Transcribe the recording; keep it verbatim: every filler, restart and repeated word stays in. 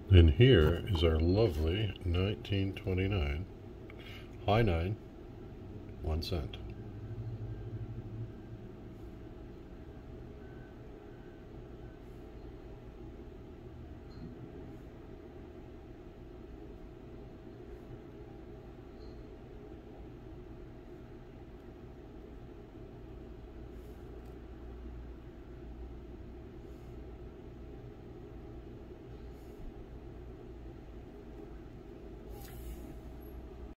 And here is our lovely nineteen twenty-nine high nine, one cent.